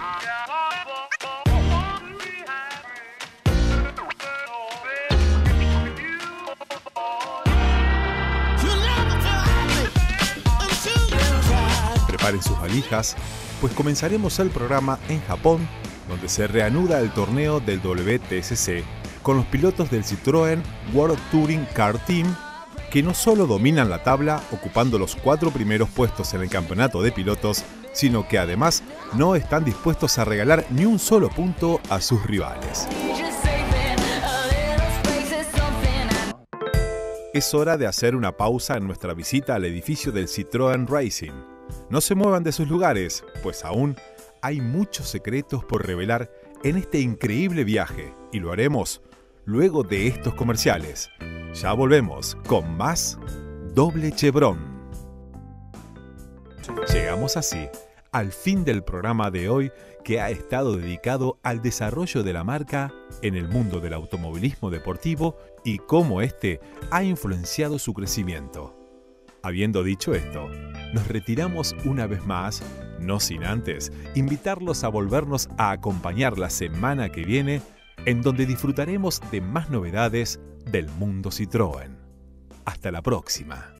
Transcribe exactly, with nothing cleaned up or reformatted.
Preparen sus valijas, pues comenzaremos el programa en Japón, donde se reanuda el torneo del W T S C con los pilotos del Citroën World Touring Car Team, que no solo dominan la tabla ocupando los cuatro primeros puestos en el campeonato de pilotos, sino que además no están dispuestos a regalar ni un solo punto a sus rivales. Es hora de hacer una pausa en nuestra visita al edificio del Citroën Racing. No se muevan de sus lugares, pues aún hay muchos secretos por revelar en este increíble viaje, y lo haremos luego de estos comerciales. Ya volvemos con más Doble Chevron. Llegamos así al fin del programa de hoy, que ha estado dedicado al desarrollo de la marca en el mundo del automovilismo deportivo y cómo este ha influenciado su crecimiento. Habiendo dicho esto, nos retiramos una vez más, no sin antes invitarlos a volvernos a acompañar la semana que viene, en donde disfrutaremos de más novedades del mundo Citroën. Hasta la próxima.